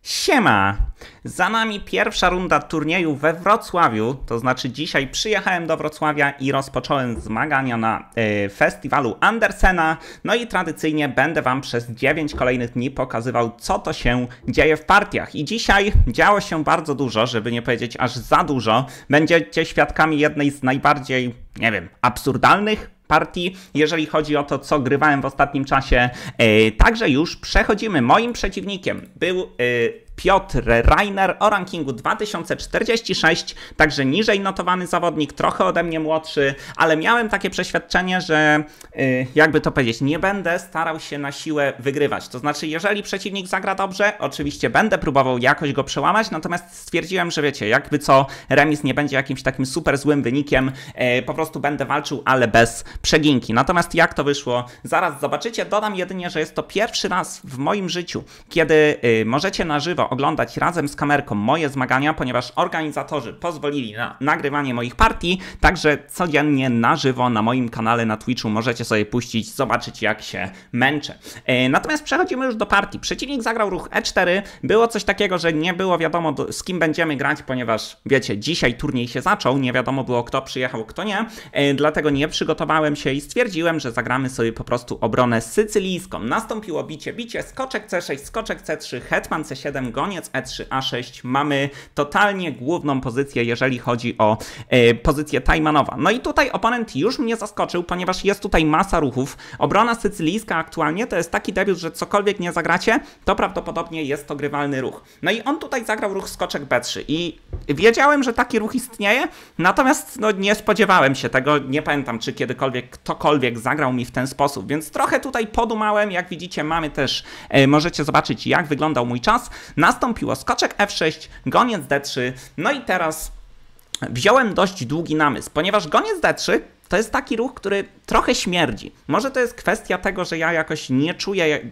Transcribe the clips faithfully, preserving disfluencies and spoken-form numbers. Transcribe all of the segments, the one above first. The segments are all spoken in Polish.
Siema! Za nami pierwsza runda turnieju we Wrocławiu, to znaczy dzisiaj przyjechałem do Wrocławia i rozpocząłem zmagania na y, festiwalu Andersena. No i tradycyjnie będę wam przez dziewięć kolejnych dni pokazywał, co to się dzieje w partiach. I dzisiaj działo się bardzo dużo, żeby nie powiedzieć aż za dużo. Będziecie świadkami jednej z najbardziej, nie wiem, absurdalnych partii, jeżeli chodzi o to, co grywałem w ostatnim czasie. Yy, także już przechodzimy. Moim przeciwnikiem był yy, Piotr Reiner o rankingu dwa tysiące czterdzieści sześć, także niżej notowany zawodnik, trochę ode mnie młodszy, ale miałem takie przeświadczenie, że yy, jakby to powiedzieć, nie będę starał się na siłę wygrywać. To znaczy, jeżeli przeciwnik zagra dobrze, oczywiście będę próbował jakoś go przełamać, natomiast stwierdziłem, że wiecie, jakby co, remis nie będzie jakimś takim super złym wynikiem, yy, po prostu będę walczył, ale bez przeginki. Natomiast jak to wyszło, zaraz zobaczycie. Dodam jedynie, że jest to pierwszy raz w moim życiu, kiedy yy, możecie na żywo oglądać razem z kamerką moje zmagania, ponieważ organizatorzy pozwolili na nagrywanie moich partii, także codziennie na żywo na moim kanale na Twitchu możecie sobie puścić, zobaczyć jak się męczę. Yy, natomiast przechodzimy już do partii. Przeciwnik zagrał ruch e cztery, było coś takiego, że nie było wiadomo do, z kim będziemy grać, ponieważ wiecie, dzisiaj turniej się zaczął, nie wiadomo było kto przyjechał, kto nie, yy, dlatego nie przygotowałem się i stwierdziłem, że zagramy sobie po prostu obronę sycylijską. Nastąpiło bicie, bicie, skoczek ce sześć, skoczek ce trzy, hetman ce siedem, goniec e trzy, a sześć. Mamy totalnie główną pozycję, jeżeli chodzi o e, pozycję Tajmanowa. No i tutaj oponent już mnie zaskoczył, ponieważ jest tutaj masa ruchów. Obrona sycylijska aktualnie to jest taki debiut, że cokolwiek nie zagracie, to prawdopodobnie jest to grywalny ruch. No i on tutaj zagrał ruch skoczek be trzy i wiedziałem, że taki ruch istnieje, natomiast no, nie spodziewałem się tego, nie pamiętam, czy kiedykolwiek ktokolwiek zagrał mi w ten sposób, więc trochę tutaj podumałem. Jak widzicie, mamy też, e, możecie zobaczyć, jak wyglądał mój czas. Nastąpiło skoczek ef sześć, goniec de trzy, no i teraz wziąłem dość długi namysł, ponieważ goniec de trzy to jest taki ruch, który trochę śmierdzi. Może to jest kwestia tego, że ja jakoś nie czuję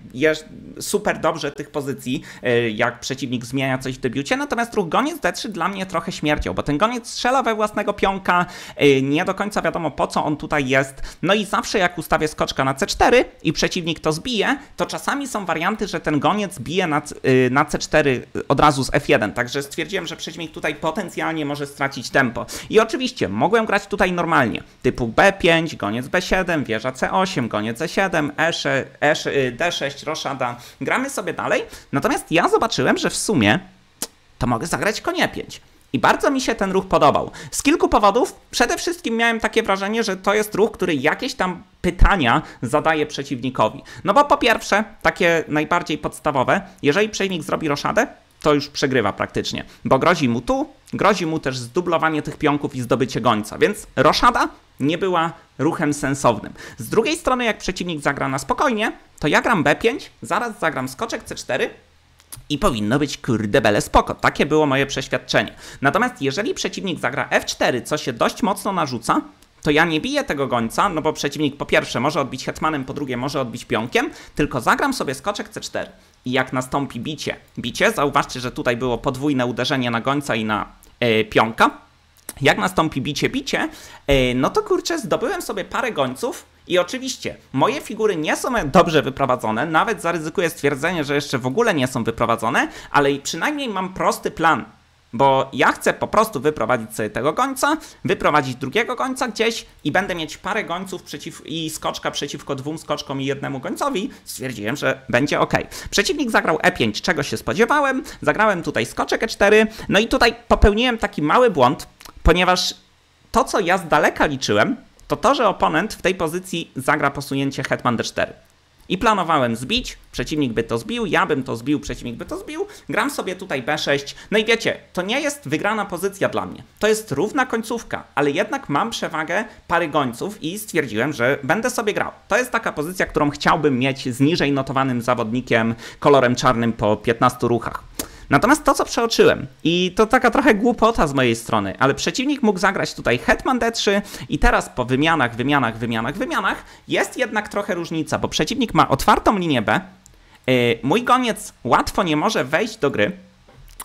super dobrze tych pozycji, jak przeciwnik zmienia coś w debiucie, natomiast ruch goniec de trzy dla mnie trochę śmierdział, bo ten goniec strzela we własnego pionka, nie do końca wiadomo po co on tutaj jest, no i zawsze jak ustawię skoczka na ce cztery i przeciwnik to zbije, to czasami są warianty, że ten goniec bije na, na ce cztery od razu z ef jeden, także stwierdziłem, że przeciwnik tutaj potencjalnie może stracić tempo. I oczywiście mogłem grać tutaj normalnie, typu be pięć, goniec be siedem, wieża ce osiem, goniec e siedem, e de sześć, roszada. Gramy sobie dalej, natomiast ja zobaczyłem, że w sumie to mogę zagrać konie pięć. I bardzo mi się ten ruch podobał. Z kilku powodów. Przede wszystkim miałem takie wrażenie, że to jest ruch, który jakieś tam pytania zadaje przeciwnikowi. No bo po pierwsze, takie najbardziej podstawowe, jeżeli przeciwnik zrobi roszadę, to już przegrywa praktycznie, bo grozi mu tu, grozi mu też zdublowanie tych pionków i zdobycie gońca, więc roszada nie była ruchem sensownym. Z drugiej strony, jak przeciwnik zagra na spokojnie, to ja gram be pięć, zaraz zagram skoczek ce cztery i powinno być kurde bele spoko. Takie było moje przeświadczenie. Natomiast jeżeli przeciwnik zagra ef cztery, co się dość mocno narzuca, to ja nie biję tego gońca, no bo przeciwnik po pierwsze może odbić hetmanem, po drugie może odbić pionkiem, tylko zagram sobie skoczek ce cztery. I jak nastąpi bicie, bicie, zauważcie, że tutaj było podwójne uderzenie na gońca i na e, pionka. Jak nastąpi bicie, bicie, e, no to kurczę, zdobyłem sobie parę gońców i oczywiście moje figury nie są dobrze wyprowadzone, nawet zaryzykuję stwierdzenie, że jeszcze w ogóle nie są wyprowadzone, ale przynajmniej mam prosty plan. Bo ja chcę po prostu wyprowadzić sobie tego gońca, wyprowadzić drugiego gońca gdzieś i będę mieć parę gońców przeciw i skoczka przeciwko dwóm skoczkom i jednemu gońcowi. Stwierdziłem, że będzie ok. Przeciwnik zagrał e pięć, czego się spodziewałem. Zagrałem tutaj skoczek e cztery. No i tutaj popełniłem taki mały błąd, ponieważ to, co ja z daleka liczyłem, to to, że oponent w tej pozycji zagra posunięcie hetman de cztery. I planowałem zbić, przeciwnik by to zbił, ja bym to zbił, przeciwnik by to zbił, gram sobie tutaj be sześć, no i wiecie, to nie jest wygrana pozycja dla mnie, to jest równa końcówka, ale jednak mam przewagę pary gońców i stwierdziłem, że będę sobie grał. To jest taka pozycja, którą chciałbym mieć z niżej notowanym zawodnikiem kolorem czarnym po piętnastu ruchach. Natomiast to, co przeoczyłem, i to taka trochę głupota z mojej strony, ale przeciwnik mógł zagrać tutaj hetman de trzy i teraz po wymianach, wymianach, wymianach, wymianach jest jednak trochę różnica, bo przeciwnik ma otwartą linię B, yy, mój goniec łatwo nie może wejść do gry,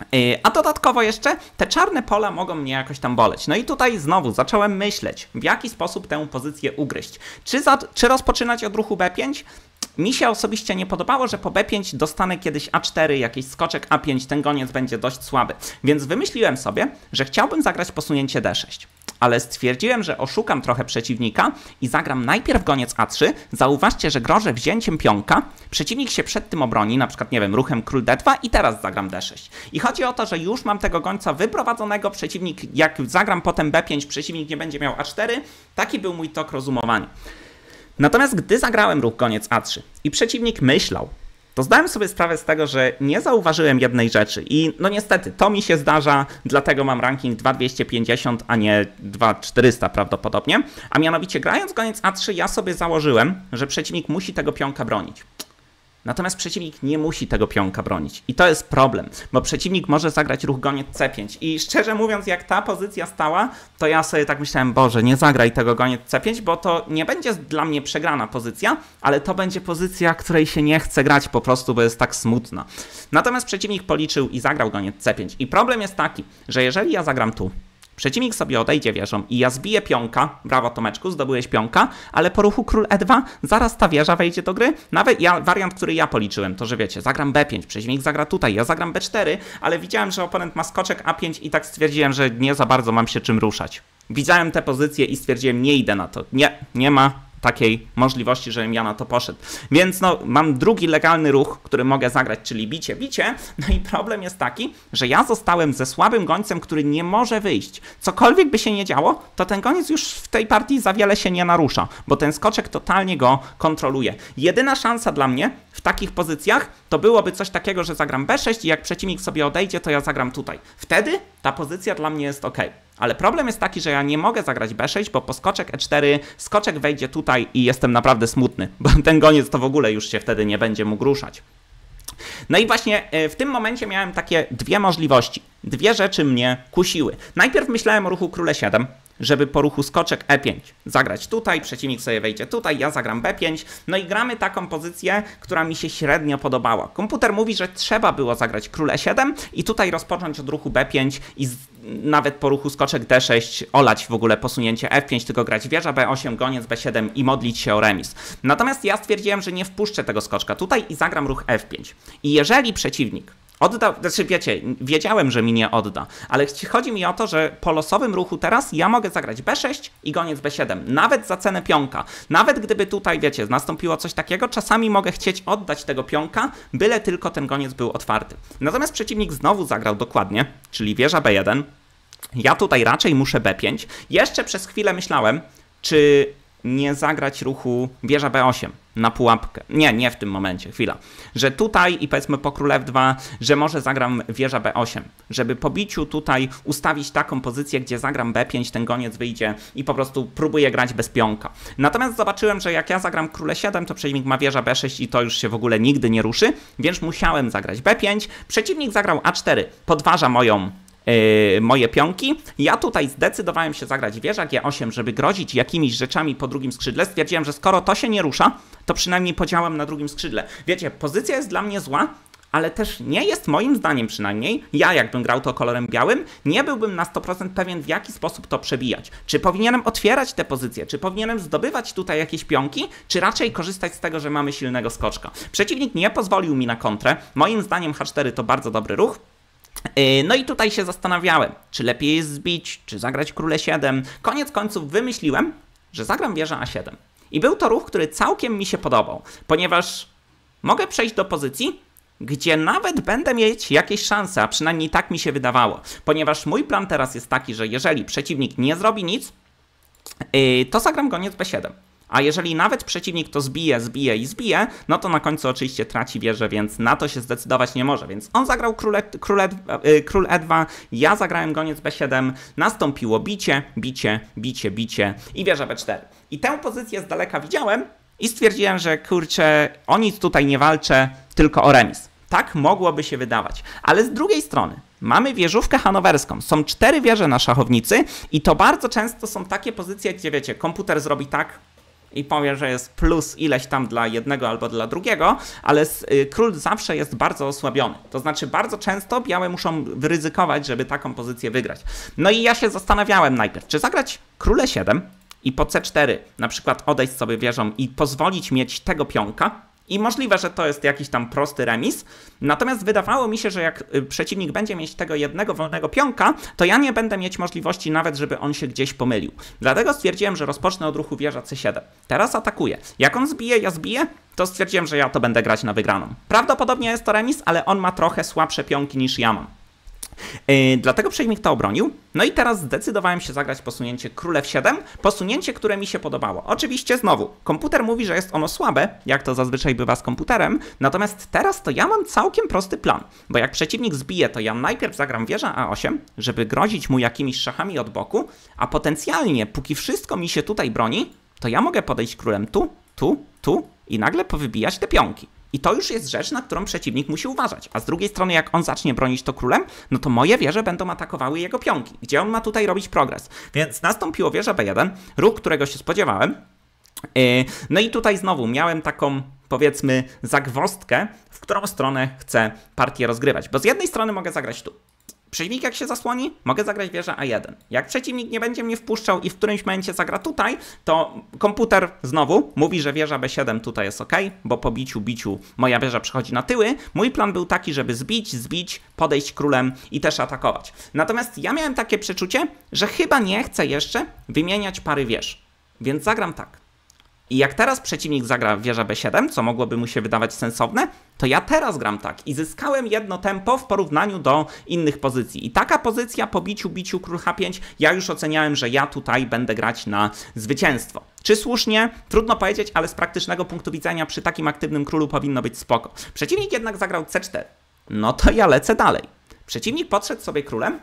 A dodatkowo jeszcze te czarne pola mogą mnie jakoś tam boleć. No i tutaj znowu zacząłem myśleć, w jaki sposób tę pozycję ugryźć. Czy, za, czy rozpoczynać od ruchu B pięć? Mi się osobiście nie podobało, że po B pięć dostanę kiedyś A cztery, jakiś skoczek A pięć, ten goniec będzie dość słaby. Więc wymyśliłem sobie, że chciałbym zagrać posunięcie D sześć. Ale stwierdziłem, że oszukam trochę przeciwnika i zagram najpierw goniec A trzy. Zauważcie, że grożę wzięciem pionka. Przeciwnik się przed tym obroni, na przykład, nie wiem, ruchem król D dwa i teraz zagram D sześć. I chodzi o to, że już mam tego gońca wyprowadzonego, przeciwnik, jak zagram potem B pięć, przeciwnik nie będzie miał A cztery. Taki był mój tok rozumowania. Natomiast gdy zagrałem ruch goniec A trzy i przeciwnik myślał, to zdałem sobie sprawę z tego, że nie zauważyłem jednej rzeczy i no niestety to mi się zdarza, dlatego mam ranking dwa tysiące dwieście pięćdziesiąt, a nie dwa tysiące czterysta prawdopodobnie, a mianowicie grając goniec A trzy ja sobie założyłem, że przeciwnik musi tego pionka bronić. Natomiast przeciwnik nie musi tego pionka bronić. I to jest problem, bo przeciwnik może zagrać ruch goniec C pięć. I szczerze mówiąc, jak ta pozycja stała, to ja sobie tak myślałem, Boże, nie zagraj tego goniec C pięć, bo to nie będzie dla mnie przegrana pozycja, ale to będzie pozycja, której się nie chce grać po prostu, bo jest tak smutna. Natomiast przeciwnik policzył i zagrał goniec C pięć. I problem jest taki, że jeżeli ja zagram tu, przeciwnik sobie odejdzie wieżą i ja zbiję pionka, brawo Tomeczku, zdobyłeś pionka, ale po ruchu król E dwa zaraz ta wieża wejdzie do gry. Nawet ja, wariant, który ja policzyłem, to że wiecie, zagram B pięć, przeciwnik zagra tutaj, ja zagram B cztery, ale widziałem, że oponent ma skoczek A pięć i tak stwierdziłem, że nie za bardzo mam się czym ruszać. Widziałem tę pozycję i stwierdziłem, nie idę na to. Nie, nie ma takiej możliwości, żebym ja na to poszedł. Więc no, mam drugi legalny ruch, który mogę zagrać, czyli bicie, bicie. No i problem jest taki, że ja zostałem ze słabym gońcem, który nie może wyjść. Cokolwiek by się nie działo, to ten goniec już w tej partii za wiele się nie narusza, bo ten skoczek totalnie go kontroluje. Jedyna szansa dla mnie w takich pozycjach to byłoby coś takiego, że zagram B sześć i jak przeciwnik sobie odejdzie, to ja zagram tutaj. Wtedy ta pozycja dla mnie jest ok. Ale problem jest taki, że ja nie mogę zagrać B sześć, bo po skoczek E cztery skoczek wejdzie tutaj i jestem naprawdę smutny, bo ten goniec to w ogóle już się wtedy nie będzie mógł ruszać. No i właśnie w tym momencie miałem takie dwie możliwości. Dwie rzeczy mnie kusiły. Najpierw myślałem o ruchu król E siedem, żeby po ruchu skoczek E pięć zagrać tutaj, przeciwnik sobie wejdzie tutaj, ja zagram B pięć, no i gramy taką pozycję, która mi się średnio podobała. Komputer mówi, że trzeba było zagrać król E siedem i tutaj rozpocząć od ruchu B pięć i z, nawet po ruchu skoczek D sześć olać w ogóle posunięcie F pięć, tylko grać wieża B osiem, goniec B siedem i modlić się o remis. Natomiast ja stwierdziłem, że nie wpuszczę tego skoczka tutaj i zagram ruch F pięć. I jeżeli przeciwnik odda, znaczy wiecie, wiedziałem, że mi nie odda, ale chodzi mi o to, że po losowym ruchu teraz ja mogę zagrać B sześć i goniec B siedem, nawet za cenę pionka. Nawet gdyby tutaj, wiecie, nastąpiło coś takiego, czasami mogę chcieć oddać tego pionka, byle tylko ten goniec był otwarty. Natomiast przeciwnik znowu zagrał dokładnie, czyli wieża B jeden. Ja tutaj raczej muszę B pięć. Jeszcze przez chwilę myślałem, czy nie zagrać ruchu wieża B osiem na pułapkę. Nie, nie w tym momencie, chwila. Że tutaj i powiedzmy po król F dwa, że może zagram wieża B osiem. Żeby po biciu tutaj ustawić taką pozycję, gdzie zagram B pięć, ten goniec wyjdzie i po prostu próbuję grać bez pionka. Natomiast zobaczyłem, że jak ja zagram król E siedem, to przeciwnik ma wieża B sześć i to już się w ogóle nigdy nie ruszy, więc musiałem zagrać B pięć. Przeciwnik zagrał A cztery, podważa moją Yy, moje pionki. Ja tutaj zdecydowałem się zagrać wieża G osiem, żeby grozić jakimiś rzeczami po drugim skrzydle. Stwierdziłem, że skoro to się nie rusza, to przynajmniej podziałam na drugim skrzydle. Wiecie, pozycja jest dla mnie zła, ale też nie jest moim zdaniem przynajmniej, ja jakbym grał to kolorem białym, nie byłbym na sto procent pewien, w jaki sposób to przebijać. Czy powinienem otwierać te pozycje, czy powinienem zdobywać tutaj jakieś pionki, czy raczej korzystać z tego, że mamy silnego skoczka. Przeciwnik nie pozwolił mi na kontrę. Moim zdaniem H cztery to bardzo dobry ruch. No i tutaj się zastanawiałem, czy lepiej jest zbić, czy zagrać król E siedem. Koniec końców wymyśliłem, że zagram wieża A siedem. I był to ruch, który całkiem mi się podobał, ponieważ mogę przejść do pozycji, gdzie nawet będę mieć jakieś szanse, a przynajmniej tak mi się wydawało. Ponieważ mój plan teraz jest taki, że jeżeli przeciwnik nie zrobi nic, to zagram goniec B siedem. A jeżeli nawet przeciwnik to zbije, zbije i zbije, no to na końcu oczywiście traci wieżę, więc na to się zdecydować nie może. Więc on zagrał król, e, król, e, król E dwa, ja zagrałem goniec B siedem, nastąpiło bicie, bicie, bicie, bicie i wieża B cztery. I tę pozycję z daleka widziałem i stwierdziłem, że kurczę, o nic tutaj nie walczę, tylko o remis. Tak mogłoby się wydawać. Ale z drugiej strony mamy wieżówkę hanowerską. Są cztery wieże na szachownicy i to bardzo często są takie pozycje, gdzie wiecie, komputer zrobi tak, i powie, że jest plus ileś tam dla jednego albo dla drugiego, ale król zawsze jest bardzo osłabiony. To znaczy bardzo często białe muszą ryzykować, żeby taką pozycję wygrać. No i ja się zastanawiałem najpierw, czy zagrać króle siedem i po c cztery na przykład odejść sobie wieżą i pozwolić mieć tego pionka. I możliwe, że to jest jakiś tam prosty remis. Natomiast wydawało mi się, że jak przeciwnik będzie mieć tego jednego wolnego pionka, to ja nie będę mieć możliwości nawet, żeby on się gdzieś pomylił. Dlatego stwierdziłem, że rozpocznę od ruchu wieża c siedem. Teraz atakuję. Jak on zbije, ja zbiję, to stwierdziłem, że ja to będę grać na wygraną. Prawdopodobnie jest to remis, ale on ma trochę słabsze pionki niż ja mam. Yy, dlatego przeciwnik to obronił. No i teraz zdecydowałem się zagrać posunięcie król f siedem, posunięcie, które mi się podobało. Oczywiście znowu, komputer mówi, że jest ono słabe, jak to zazwyczaj bywa z komputerem, natomiast teraz to ja mam całkiem prosty plan, bo jak przeciwnik zbije, to ja najpierw zagram wieża a osiem, żeby grozić mu jakimiś szachami od boku, a potencjalnie, póki wszystko mi się tutaj broni, to ja mogę podejść królem tu, tu, tu i nagle powybijać te pionki. I to już jest rzecz, na którą przeciwnik musi uważać. A z drugiej strony, jak on zacznie bronić to królem, no to moje wieże będą atakowały jego pionki. Gdzie on ma tutaj robić progres? Więc nastąpiło wieża b jeden, ruch, którego się spodziewałem. No i tutaj znowu miałem taką, powiedzmy, zagwozdkę, w którą stronę chcę partię rozgrywać. Bo z jednej strony mogę zagrać tu. Przeciwnik jak się zasłoni, mogę zagrać wieżę a jeden. Jak przeciwnik nie będzie mnie wpuszczał i w którymś momencie zagra tutaj, to komputer znowu mówi, że wieża b siedem tutaj jest ok, bo po biciu, biciu moja wieża przechodzi na tyły. Mój plan był taki, żeby zbić, zbić, podejść królem i też atakować. Natomiast ja miałem takie przeczucie, że chyba nie chcę jeszcze wymieniać pary wież, więc zagram tak. I jak teraz przeciwnik zagra wieża b siedem, co mogłoby mu się wydawać sensowne, to ja teraz gram tak i zyskałem jedno tempo w porównaniu do innych pozycji. I taka pozycja po biciu, biciu król h pięć, ja już oceniałem, że ja tutaj będę grać na zwycięstwo. Czy słusznie? Trudno powiedzieć, ale z praktycznego punktu widzenia przy takim aktywnym królu powinno być spoko. Przeciwnik jednak zagrał c cztery. No to ja lecę dalej. Przeciwnik podszedł sobie królem,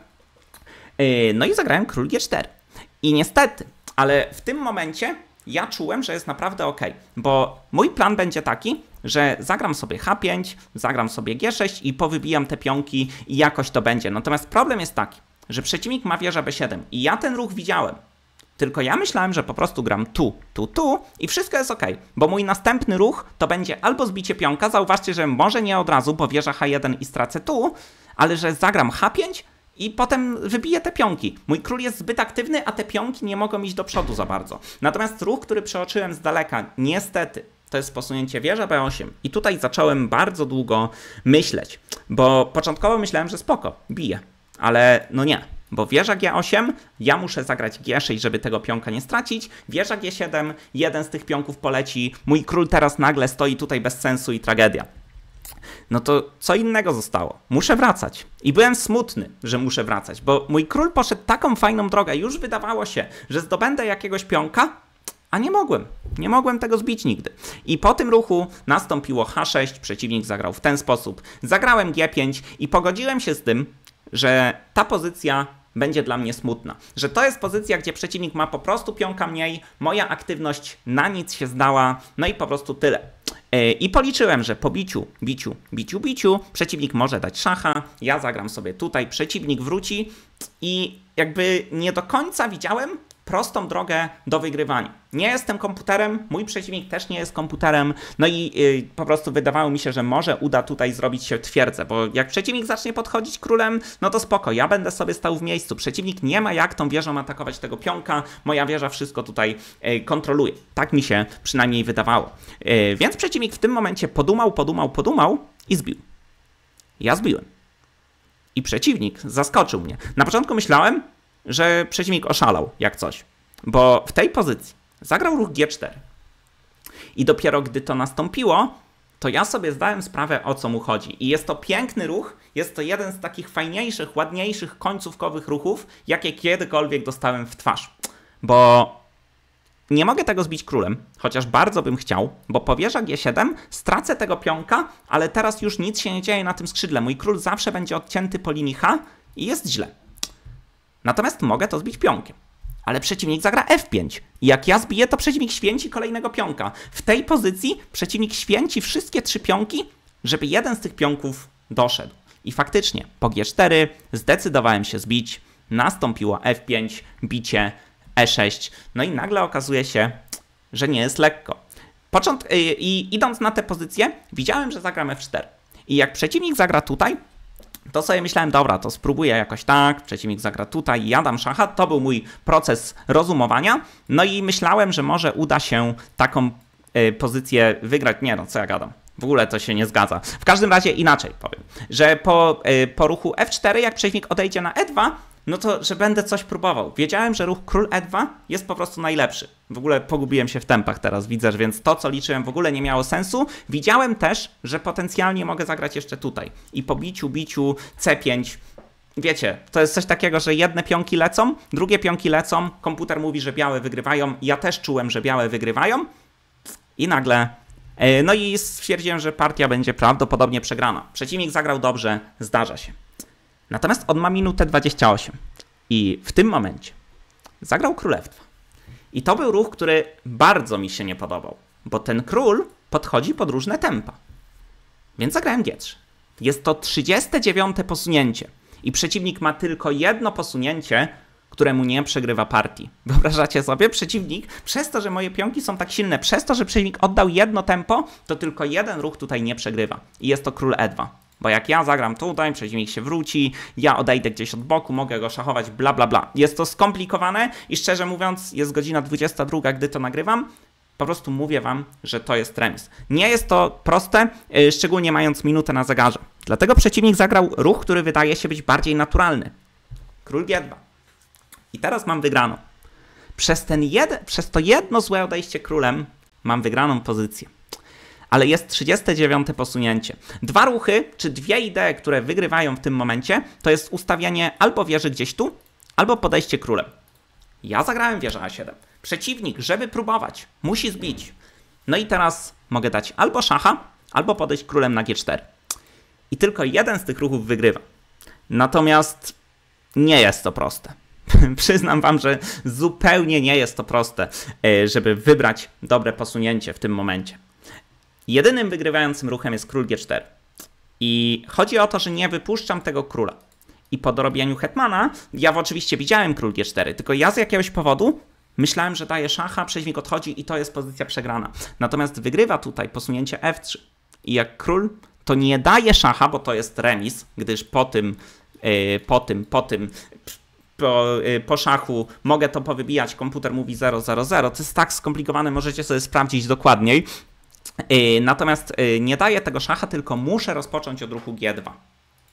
yy, no i zagrałem król g cztery. I niestety, ale w tym momencie ja czułem, że jest naprawdę ok, bo mój plan będzie taki, że zagram sobie h pięć, zagram sobie g sześć i powybijam te pionki i jakoś to będzie. Natomiast problem jest taki, że przeciwnik ma wieżę b siedem i ja ten ruch widziałem. Tylko ja myślałem, że po prostu gram tu, tu, tu i wszystko jest ok, bo mój następny ruch to będzie albo zbicie pionka, zauważcie, że może nie od razu, bo wieża h jeden i stracę tu, ale że zagram h pięć, i potem wybiję te pionki. Mój król jest zbyt aktywny, a te pionki nie mogą iść do przodu za bardzo. Natomiast ruch, który przeoczyłem z daleka, niestety, to jest posunięcie wieża b osiem. I tutaj zacząłem bardzo długo myśleć, bo początkowo myślałem, że spoko, biję. Ale no nie, bo wieża g osiem, ja muszę zagrać g sześć, żeby tego pionka nie stracić. Wieża g siedem, jeden z tych pionków poleci. Mój król teraz nagle stoi tutaj bez sensu i tragedia. No to co innego zostało. Muszę wracać. I byłem smutny, że muszę wracać, bo mój król poszedł taką fajną drogę. Już wydawało się, że zdobędę jakiegoś pionka, a nie mogłem. Nie mogłem tego zbić nigdy. I po tym ruchu nastąpiło h sześć, przeciwnik zagrał w ten sposób. Zagrałem g pięć i pogodziłem się z tym, że ta pozycja będzie dla mnie smutna. Że to jest pozycja, gdzie przeciwnik ma po prostu pionka mniej, moja aktywność na nic się zdała, no i po prostu tyle. I policzyłem, że po biciu, biciu, biciu, biciu przeciwnik może dać szacha, ja zagram sobie tutaj, przeciwnik wróci i jakby nie do końca widziałem prostą drogę do wygrywania. Nie jestem komputerem, mój przeciwnik też nie jest komputerem, no i yy, po prostu wydawało mi się, że może uda tutaj zrobić się twierdzę, bo jak przeciwnik zacznie podchodzić królem, no to spoko, ja będę sobie stał w miejscu. Przeciwnik nie ma jak tą wieżą atakować tego pionka, moja wieża wszystko tutaj yy, kontroluje. Tak mi się przynajmniej wydawało. Yy, więc przeciwnik w tym momencie podumał, podumał, podumał i zbił. Ja zbiłem. I przeciwnik zaskoczył mnie. Na początku myślałem, że przeciwnik oszalał jak coś, bo w tej pozycji zagrał ruch g cztery i dopiero gdy to nastąpiło, to ja sobie zdałem sprawę, o co mu chodzi. I jest to piękny ruch, jest to jeden z takich fajniejszych, ładniejszych, końcówkowych ruchów, jakie kiedykolwiek dostałem w twarz, bo nie mogę tego zbić królem, chociaż bardzo bym chciał, bo po wieża g siedem stracę tego pionka, ale teraz już nic się nie dzieje na tym skrzydle. Mój król zawsze będzie odcięty po linii h i jest źle. Natomiast mogę to zbić pionkiem. Ale przeciwnik zagra f pięć. I jak ja zbiję, to przeciwnik święci kolejnego pionka. W tej pozycji przeciwnik święci wszystkie trzy pionki, żeby jeden z tych pionków doszedł. I faktycznie po g cztery zdecydowałem się zbić. Nastąpiło f pięć, bicie, e sześć. No i nagle okazuje się, że nie jest lekko. Począt yy, I idąc na tę pozycję, widziałem, że zagram F cztery. I jak przeciwnik zagra tutaj, to sobie myślałem, dobra, to spróbuję jakoś tak, przeciwnik zagra tutaj, ja dam szacha. To był mój proces rozumowania. No i myślałem, że może uda się taką yy, pozycję wygrać. Nie no, co ja gadam. W ogóle to się nie zgadza. W każdym razie inaczej powiem, że po, yy, po ruchu F cztery, jak przeciwnik odejdzie na E dwa, no to, że będę coś próbował. Wiedziałem, że ruch król E dwa jest po prostu najlepszy. W ogóle pogubiłem się w tempach teraz, widzę, więc to, co liczyłem, w ogóle nie miało sensu. Widziałem też, że potencjalnie mogę zagrać jeszcze tutaj. I po biciu, biciu C pięć, wiecie, to jest coś takiego, że jedne pionki lecą, drugie pionki lecą, komputer mówi, że białe wygrywają, ja też czułem, że białe wygrywają i nagle... No i stwierdziłem, że partia będzie prawdopodobnie przegrana. Przeciwnik zagrał dobrze, zdarza się. Natomiast on ma minutę dwadzieścia osiem i w tym momencie zagrał król F dwa. I to był ruch, który bardzo mi się nie podobał, bo ten król podchodzi pod różne tempa. Więc zagrałem G trzy. Jest to trzydzieste dziewiąte posunięcie i przeciwnik ma tylko jedno posunięcie, któremu nie przegrywa partii. Wyobrażacie sobie? Przeciwnik, przez to, że moje pionki są tak silne, przez to, że przeciwnik oddał jedno tempo, to tylko jeden ruch tutaj nie przegrywa. I jest to król E dwa. Bo jak ja zagram tutaj, przeciwnik się wróci, ja odejdę gdzieś od boku, mogę go szachować, bla bla bla. Jest to skomplikowane i szczerze mówiąc, jest godzina dwudziesta druga, gdy to nagrywam. Po prostu mówię wam, że to jest remis. Nie jest to proste, szczególnie mając minutę na zegarze. Dlatego przeciwnik zagrał ruch, który wydaje się być bardziej naturalny. Król G dwa. I teraz mam wygraną. Przez, ten jed... Przez to jedno złe odejście królem mam wygraną pozycję. Ale jest trzydzieste dziewiąte posunięcie. Dwa ruchy, czy dwie idee, które wygrywają w tym momencie, to jest ustawianie albo wieży gdzieś tu, albo podejście królem. Ja zagrałem wieżę A siedem. Przeciwnik, żeby próbować, musi zbić. No i teraz mogę dać albo szacha, albo podejść królem na G cztery. I tylko jeden z tych ruchów wygrywa. Natomiast nie jest to proste. Przyznam wam, że zupełnie nie jest to proste, żeby wybrać dobre posunięcie w tym momencie. Jedynym wygrywającym ruchem jest król G cztery. I chodzi o to, że nie wypuszczam tego króla. I po dorobieniu hetmana, ja oczywiście widziałem król G cztery, tylko ja z jakiegoś powodu myślałem, że daję szacha, przeciwnik odchodzi i to jest pozycja przegrana. Natomiast wygrywa tutaj posunięcie F trzy. I jak król, to nie daje szacha, bo to jest remis, gdyż po tym, yy, po tym, po tym... Po, po szachu mogę to powybijać, komputer mówi zero zero zero, to jest tak skomplikowane, możecie sobie sprawdzić dokładniej. Natomiast nie daję tego szacha, tylko muszę rozpocząć od ruchu G dwa.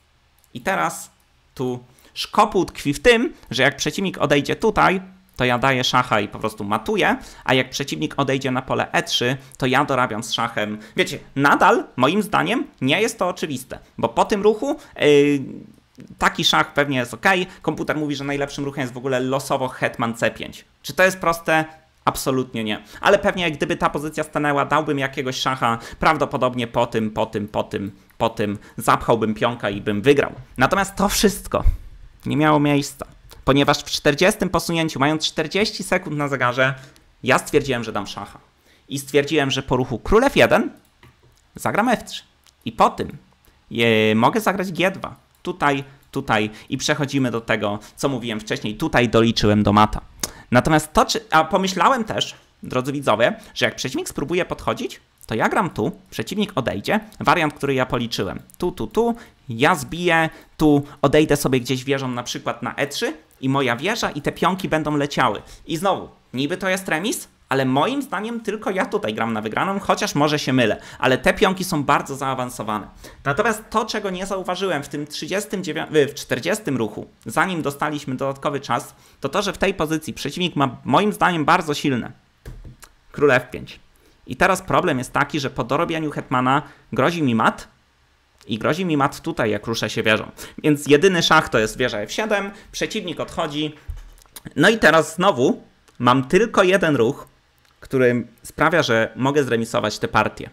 I teraz tu szkopuł tkwi w tym, że jak przeciwnik odejdzie tutaj, to ja daję szacha i po prostu matuję, a jak przeciwnik odejdzie na pole E trzy, to ja dorabiam z szachem. Wiecie, nadal moim zdaniem nie jest to oczywiste, bo po tym ruchu... Yy, Taki szach pewnie jest ok. Komputer mówi, że najlepszym ruchem jest w ogóle losowo hetman C pięć. Czy to jest proste? Absolutnie nie. Ale pewnie gdyby ta pozycja stanęła, dałbym jakiegoś szacha, prawdopodobnie po tym, po tym, po tym, po tym zapchałbym pionka i bym wygrał. Natomiast to wszystko nie miało miejsca, ponieważ w czterdziestym posunięciu, mając czterdzieści sekund na zegarze, ja stwierdziłem, że dam szacha. I stwierdziłem, że po ruchu król F jeden zagram F trzy. I po tym je, mogę zagrać G dwa. Tutaj, tutaj i przechodzimy do tego, co mówiłem wcześniej. Tutaj doliczyłem do mata. Natomiast to, czy... A pomyślałem też, drodzy widzowie, że jak przeciwnik spróbuje podchodzić, to ja gram tu, przeciwnik odejdzie. Wariant, który ja policzyłem. Tu, tu, tu. Ja zbiję, tu odejdę sobie gdzieś wieżą na przykład na E trzy i moja wieża i te pionki będą leciały. I znowu, niby to jest remis, ale moim zdaniem tylko ja tutaj gram na wygraną, chociaż może się mylę, ale te pionki są bardzo zaawansowane. Natomiast to, czego nie zauważyłem w tym trzydziestym dziewiątym, w czterdziestym ruchu, zanim dostaliśmy dodatkowy czas, to to, że w tej pozycji przeciwnik ma moim zdaniem bardzo silne król F pięć. I teraz problem jest taki, że po dorobieniu hetmana grozi mi mat i grozi mi mat tutaj, jak ruszę się wieżą. Więc jedyny szach to jest wieża F siedem, przeciwnik odchodzi. No i teraz znowu mam tylko jeden ruch, który sprawia, że mogę zremisować tę partię.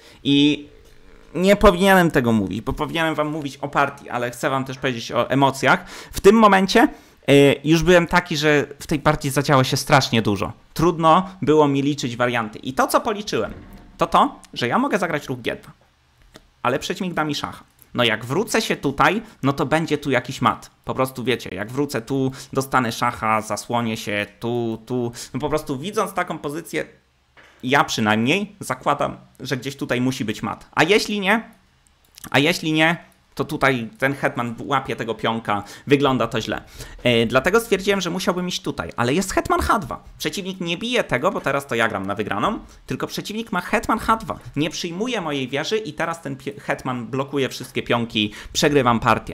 I nie powinienem tego mówić, bo powinienem wam mówić o partii, ale chcę wam też powiedzieć o emocjach. W tym momencie yy, już byłem taki, że w tej partii zadziało się strasznie dużo. Trudno było mi liczyć warianty. I to, co policzyłem, to to, że ja mogę zagrać ruch G dwa, ale przeciwnik da mi szacha. No jak wrócę się tutaj, no to będzie tu jakiś mat. Po prostu wiecie, jak wrócę tu, dostanę szacha, zasłonię się tu, tu. No po prostu widząc taką pozycję, Ja przynajmniej zakładam, że gdzieś tutaj musi być mat. A jeśli nie, a jeśli nie, to tutaj ten hetman łapie tego pionka, wygląda to źle. Yy, dlatego stwierdziłem, że musiałbym iść tutaj, ale jest hetman H dwa. Przeciwnik nie bije tego, bo teraz to ja gram na wygraną, tylko przeciwnik ma hetman H dwa. Nie przyjmuje mojej wieży i teraz ten hetman blokuje wszystkie pionki, przegrywam partię.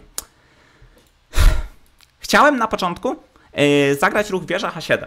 Chciałem na początku yy, zagrać ruch wieża H siedem.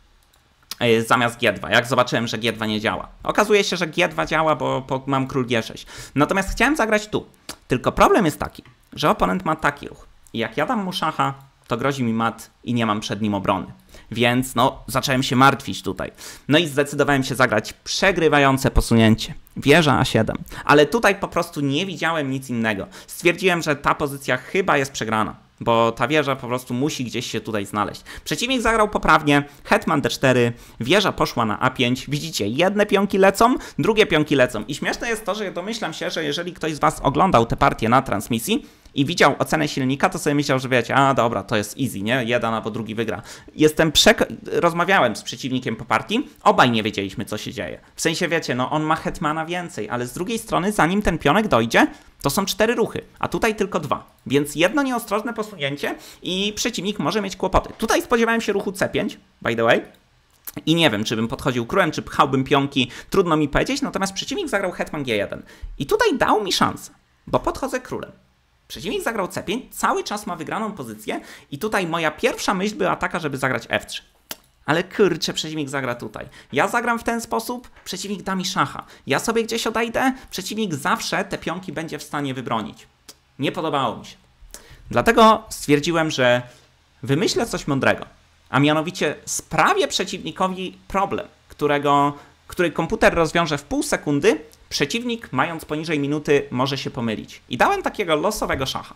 Zamiast G dwa, jak zobaczyłem, że G dwa nie działa. Okazuje się, że G dwa działa, bo mam król G sześć. Natomiast chciałem zagrać tu. Tylko problem jest taki, że oponent ma taki ruch. I jak ja dam mu szacha, to grozi mi mat i nie mam przed nim obrony. Więc no, zacząłem się martwić tutaj. No i zdecydowałem się zagrać przegrywające posunięcie. Wieża A siedem. Ale tutaj po prostu nie widziałem nic innego. Stwierdziłem, że ta pozycja chyba jest przegrana, bo ta wieża po prostu musi gdzieś się tutaj znaleźć. Przeciwnik zagrał poprawnie, hetman D cztery, wieża poszła na A pięć. Widzicie, jedne pionki lecą, drugie pionki lecą. I śmieszne jest to, że domyślam się, że jeżeli ktoś z was oglądał tę partię na transmisji i widział ocenę silnika, to sobie myślał, że wiecie, a dobra, to jest easy, nie? Jeden albo drugi wygra. Jestem przek... Rozmawiałem z przeciwnikiem po partii, obaj nie wiedzieliśmy, co się dzieje. W sensie, wiecie, no on ma hetmana więcej, ale z drugiej strony, zanim ten pionek dojdzie, to są cztery ruchy, a tutaj tylko dwa. Więc jedno nieostrożne posunięcie i przeciwnik może mieć kłopoty. Tutaj spodziewałem się ruchu C pięć, by the way. I nie wiem, czy bym podchodził królem, czy pchałbym pionki, trudno mi powiedzieć, natomiast przeciwnik zagrał hetman G jeden. I tutaj dał mi szansę, bo podchodzę królem. Przeciwnik zagrał C pięć, cały czas ma wygraną pozycję i tutaj moja pierwsza myśl była taka, żeby zagrać F trzy. Ale kurczę, przeciwnik zagra tutaj. Ja zagram w ten sposób, przeciwnik da mi szacha. Ja sobie gdzieś odejdę, przeciwnik zawsze te pionki będzie w stanie wybronić. Nie podobało mi się. Dlatego stwierdziłem, że wymyślę coś mądrego. A mianowicie sprawię przeciwnikowi problem, którego, który komputer rozwiąże w pół sekundy. Przeciwnik, mając poniżej minuty, może się pomylić. I dałem takiego losowego szacha.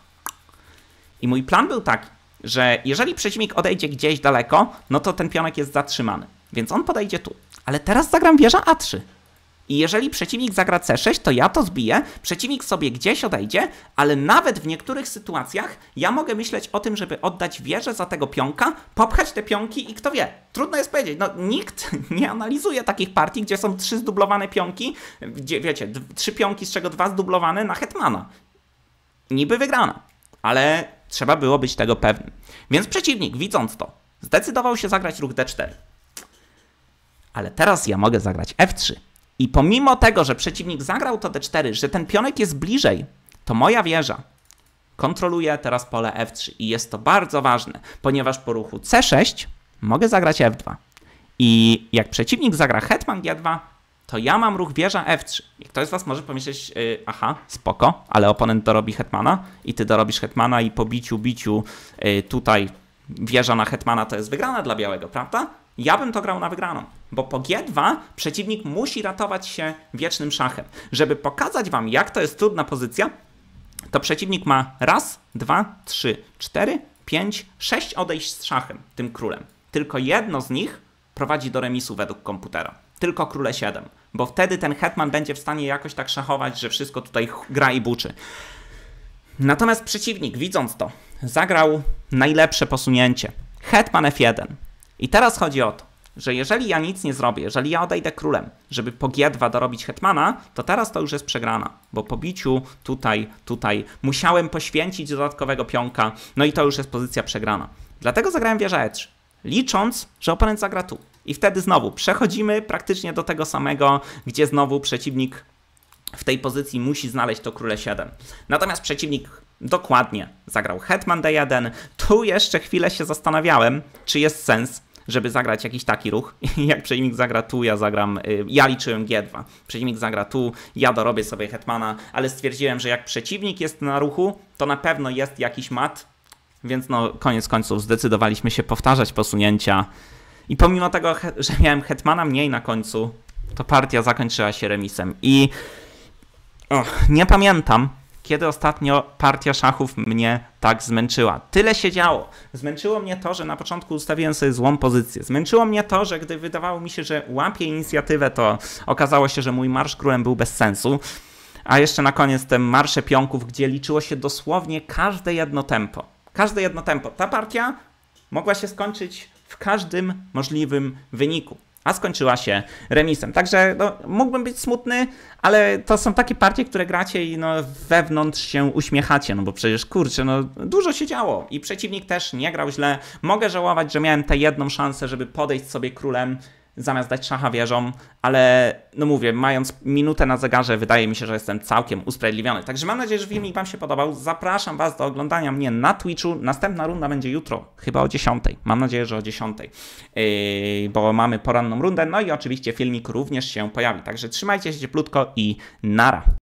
I mój plan był taki, że jeżeli przeciwnik odejdzie gdzieś daleko, no to ten pionek jest zatrzymany. Więc on podejdzie tu. Ale teraz zagram wieża A trzy. I jeżeli przeciwnik zagra C sześć, to ja to zbiję, przeciwnik sobie gdzieś odejdzie, ale nawet w niektórych sytuacjach ja mogę myśleć o tym, żeby oddać wieżę za tego pionka, popchać te pionki i kto wie. Trudno jest powiedzieć, no nikt nie analizuje takich partii, gdzie są trzy zdublowane pionki, gdzie wiecie, trzy pionki, z czego dwa zdublowane na hetmana. Niby wygrana, ale trzeba było być tego pewnym. Więc przeciwnik, widząc to, zdecydował się zagrać ruch D cztery. Ale teraz ja mogę zagrać F trzy. I pomimo tego, że przeciwnik zagrał to D cztery, że ten pionek jest bliżej, to moja wieża kontroluje teraz pole F trzy. I jest to bardzo ważne, ponieważ po ruchu C sześć mogę zagrać F dwa. I jak przeciwnik zagra hetman G dwa, to ja mam ruch wieża F trzy. I ktoś z was może pomyśleć, yy, aha, spoko, ale oponent dorobi hetmana i ty dorobisz hetmana i po biciu, biciu yy, tutaj wieża na hetmana to jest wygrana dla białego, prawda? Ja bym to grał na wygraną, bo po G dwa przeciwnik musi ratować się wiecznym szachem. Żeby pokazać wam, jak to jest trudna pozycja, to przeciwnik ma raz, dwa, trzy, cztery, pięć, sześć odejść z szachem, tym królem. Tylko jedno z nich prowadzi do remisu według komputera. Tylko króle siedem, bo wtedy ten hetman będzie w stanie jakoś tak szachować, że wszystko tutaj gra i buczy. Natomiast przeciwnik, widząc to, zagrał najlepsze posunięcie. Hetman F jeden. I teraz chodzi o to, że jeżeli ja nic nie zrobię, jeżeli ja odejdę królem, żeby po G dwa dorobić hetmana, to teraz to już jest przegrana, bo po biciu tutaj, tutaj musiałem poświęcić dodatkowego pionka, no i to już jest pozycja przegrana. Dlatego zagrałem wieża E trzy, licząc, że oponent zagra tu. I wtedy znowu przechodzimy praktycznie do tego samego, gdzie znowu przeciwnik w tej pozycji musi znaleźć to króle siedem. Natomiast przeciwnik dokładnie zagrał hetman D jeden. Tu jeszcze chwilę się zastanawiałem, czy jest sens, żeby zagrać jakiś taki ruch. Jak przeciwnik zagra tu, ja zagram, ja liczyłem G dwa. Przeciwnik zagra tu, ja dorobię sobie hetmana, ale stwierdziłem, że jak przeciwnik jest na ruchu, to na pewno jest jakiś mat, więc no koniec końców zdecydowaliśmy się powtarzać posunięcia. I pomimo tego, że miałem hetmana mniej na końcu, to partia zakończyła się remisem. I oh, nie pamiętam, kiedy ostatnio partia szachów mnie tak zmęczyła. Tyle się działo. Zmęczyło mnie to, że na początku ustawiłem sobie złą pozycję. Zmęczyło mnie to, że gdy wydawało mi się, że łapię inicjatywę, to okazało się, że mój marsz królem był bez sensu. A jeszcze na koniec te marsze pionków, gdzie liczyło się dosłownie każde jedno tempo. Każde jedno tempo. Ta partia mogła się skończyć w każdym możliwym wyniku. a skończyła się remisem. Także no, mógłbym być smutny, ale to są takie partie, które gracie i no, wewnątrz się uśmiechacie, no bo przecież kurczę, no dużo się działo i przeciwnik też nie grał źle. Mogę żałować, że miałem tę jedną szansę, żeby podejść sobie królem zamiast dać szacha wieżą, ale no mówię, mając minutę na zegarze, wydaje mi się, że jestem całkiem usprawiedliwiony. Także mam nadzieję, że filmik wam się podobał. Zapraszam was do oglądania mnie na Twitchu. Następna runda będzie jutro, chyba o dziesiątej. Mam nadzieję, że o dziesiątej, yy, bo mamy poranną rundę. No i oczywiście filmik również się pojawi. Także trzymajcie się cieplutko i nara.